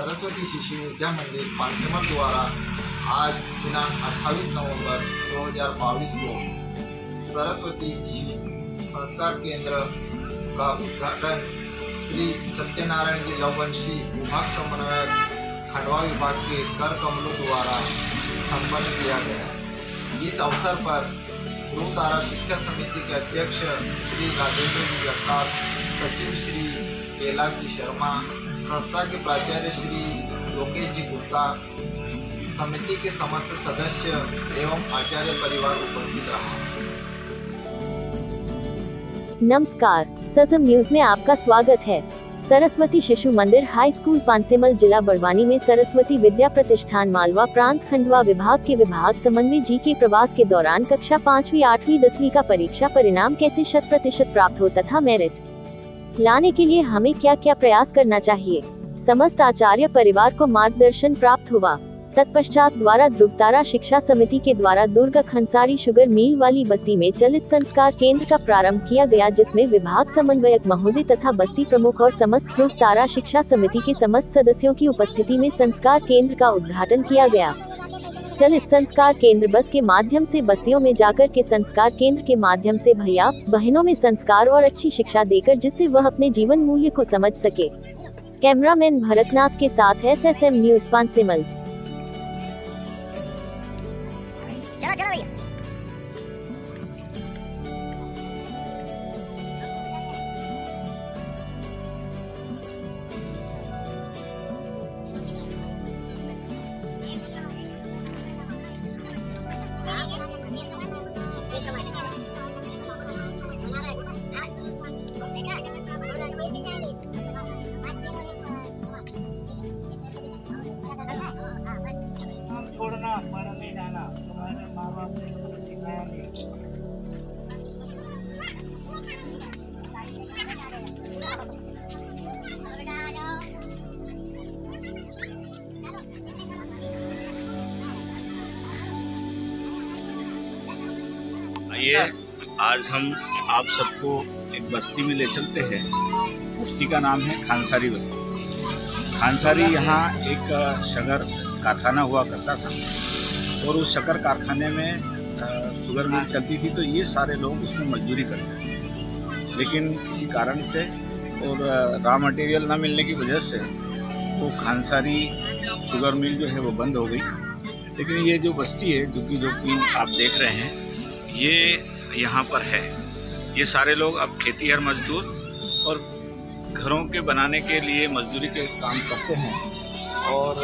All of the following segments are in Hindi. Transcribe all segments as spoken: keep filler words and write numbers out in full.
सरस्वती शिशु विद्या मंदिर पानसेमल द्वारा आज दिनांक अट्ठाईस नवंबर दो हज़ार बाईस को सरस्वती संस्कार केंद्र का उद्घाटन श्री सत्यनारायण जी लववंशी विभाग समन्वयक खंडवा विभाग के कर कमलों द्वारा संपन्न किया गया। इस अवसर पर ध्रुव तारा शिक्षा समिति के अध्यक्ष श्री राजेंद्र जी जगताप, सचिव श्री कैलाश जी शर्मा, संस्था के प्राचार्य श्री लोकेश जी गुप्ता, समिति के समस्त सदस्य एवं आचार्य परिवार उपस्थित रहा। नमस्कार, ससम न्यूज में आपका स्वागत है। सरस्वती शिशु मंदिर हाई स्कूल पानसेमल जिला बड़वानी में सरस्वती विद्या प्रतिष्ठान मालवा प्रांत खंडवा विभाग के विभाग समन्वय जी के प्रवास के दौरान कक्षा पाँचवीं आठवीं दसवीं का परीक्षा परिणाम कैसे शत प्रतिशत प्राप्त हो तथा मेरिट लाने के लिए हमें क्या क्या प्रयास करना चाहिए, समस्त आचार्य परिवार को मार्गदर्शन प्राप्त हुआ। तत्पश्चात द्वारा ध्रुव तारा शिक्षा समिति के द्वारा दुर्ग खंसारी शुगर मिल वाली बस्ती में चलित संस्कार केंद्र का प्रारंभ किया गया, जिसमें विभाग समन्वयक महोदय तथा बस्ती प्रमुख और समस्त ध्रुव तारा शिक्षा समिति के समस्त सदस्यों की उपस्थिति में संस्कार केंद्र का उद्घाटन किया गया। चलित संस्कार केंद्र बस के माध्यम से बस्तियों में जाकर के संस्कार केंद्र के माध्यम से भैया बहनों में संस्कार और अच्छी शिक्षा देकर जिससे वह अपने जीवन मूल्य को समझ सके। कैमरामैन भरतनाथ के साथ S S M news Pansemal. चलो चलो भैया। छोड़ना पढ़ नहीं जाना, तुम्हारे माँ बाप ने तुम्हें सिखाया नहीं। आइए आज हम आप सबको एक बस्ती में ले चलते हैं। बस्ती का नाम है खानसारी बस्ती। खानसारी यहाँ एक शगर कारखाना हुआ करता था और उस शक्कर कारखाने में शुगर मिल चलती थी, तो ये सारे लोग उसमें मजदूरी करते थे। लेकिन किसी कारण से और रॉ मटेरियल ना मिलने की वजह से वो खानसारी शुगर मिल जो है वो बंद हो गई। लेकिन ये जो बस्ती है जो कि जो कि आप देख रहे हैं, ये यहाँ पर है। ये सारे लोग अब खेतीहर मजदूर और घरों के बनाने के लिए मजदूरी के काम करते हैं और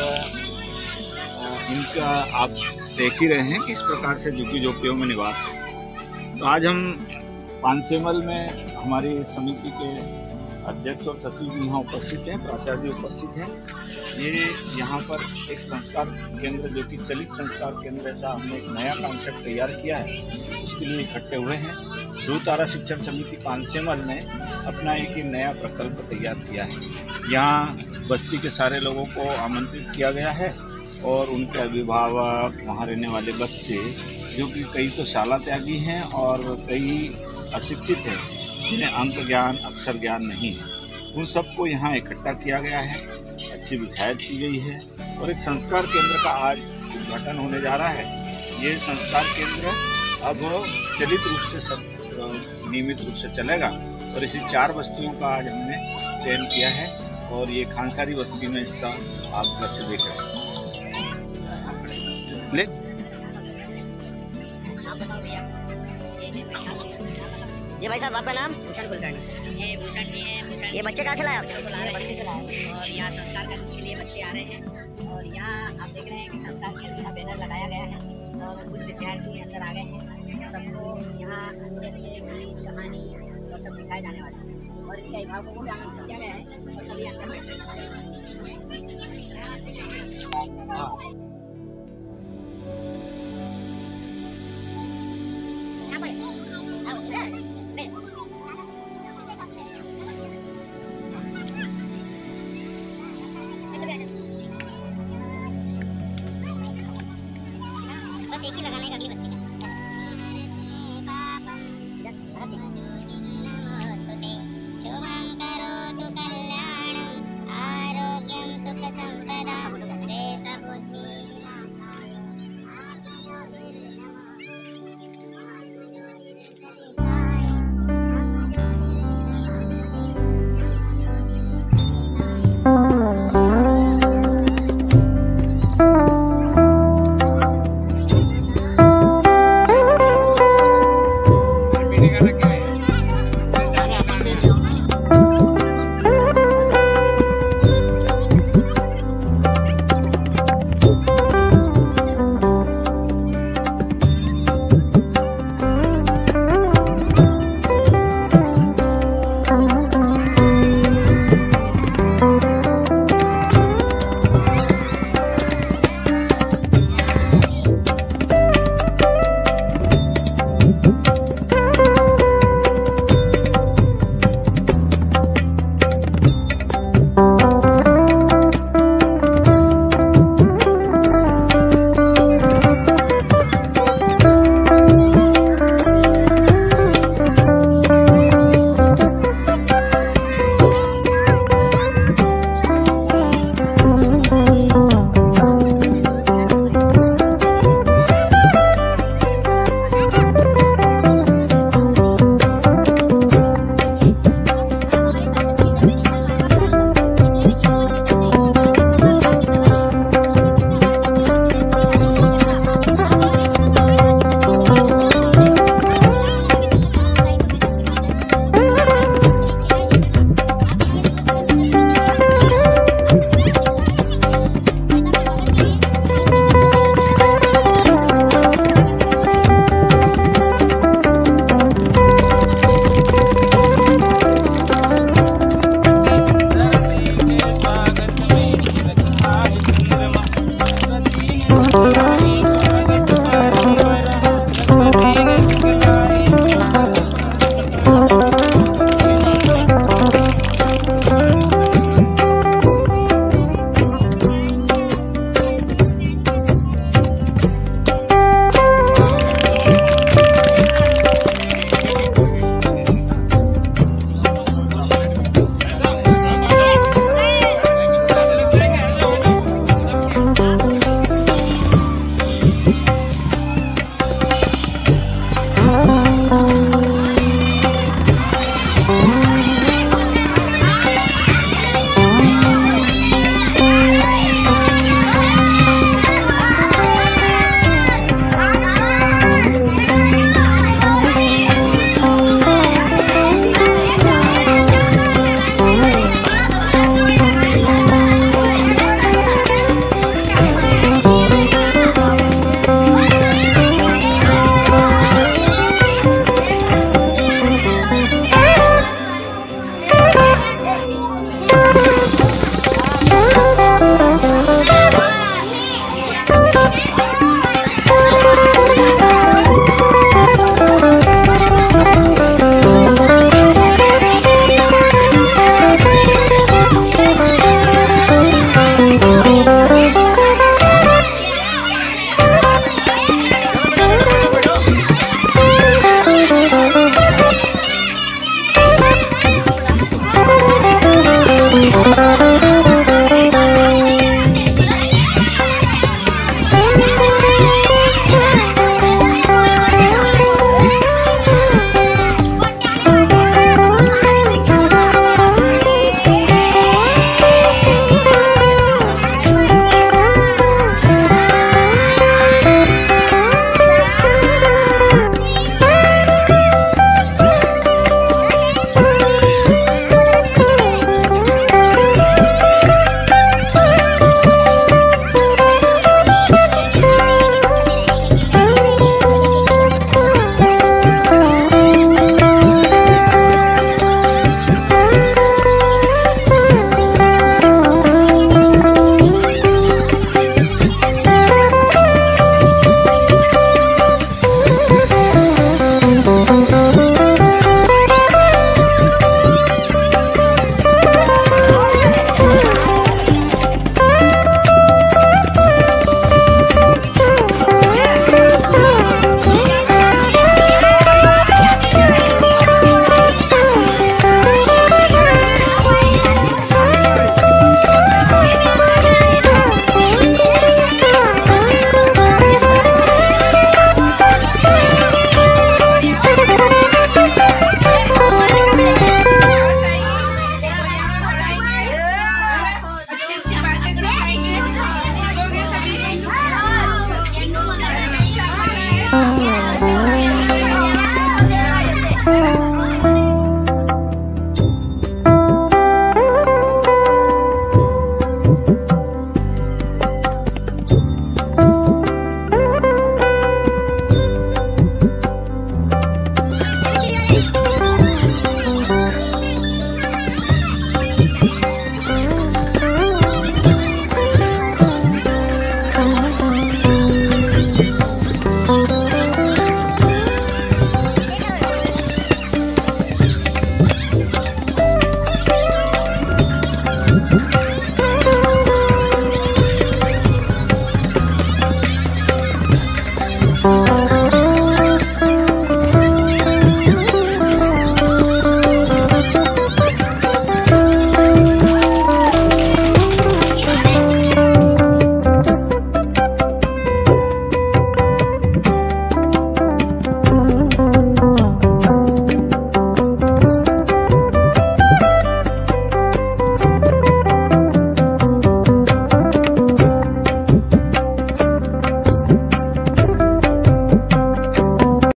इनका आप देख ही रहे हैं कि इस प्रकार से झुग्गी झोपड़ियों में निवास है। तो आज हम पानसेमल में हमारी समिति के अध्यक्ष और सचिव यहाँ उपस्थित हैं, प्राचार्य उपस्थित हैं। ये यहाँ पर एक संस्कार केंद्र जो कि चलित संस्कार केंद्र ऐसा हमने एक नया कॉन्सेप्ट तैयार किया है, उसके लिए इकट्ठे हुए हैं। ध्रुव तारा शिक्षण समिति पानसेमल ने अपना एक नया प्रकल्प तैयार किया है। यहाँ बस्ती के सारे लोगों को आमंत्रित किया गया है और उनके अभिभावक, वहाँ रहने वाले बच्चे जो कि कई तो शाला त्यागी हैं और कई अशिक्षित हैं, जिन्हें अंक ज्ञान अक्षर ज्ञान नहीं है, उन सबको यहाँ इकट्ठा किया गया है। अच्छी विधायत की गई है और एक संस्कार केंद्र का आज उद्घाटन होने जा रहा है। ये संस्कार केंद्र अब चलित रूप से सब नियमित रूप से चलेगा और इसी चार बस्तियों का आज हमने चयन किया है और ये खानसारी बस्ती में इसका आप दृश्य देख रहे हैं। ले जी भाई साहब, आपका नाम? भूषण कुलकर्णी। ये भूषण जी हैं। भूषण ये बच्चे कहाँ से लाए आप? बच्चों को ला रहे हैं और यहाँ संस्कार करने के लिए बच्चे आ रहे हैं और यहाँ आप देख रहे हैं कि संस्कार केंद्र का बैनर लगाया गया है और कुछ विद्यार्थी अंदर आ गए हैं। सबको यहाँ अच्छे अच्छे गीत कहानी और सब दिखाए जाने वाले हैं और इनके अभिभावकों को भी आमंत्रित किया गया है और सभी अंदर बैठे। बस एक ही लगाने का भी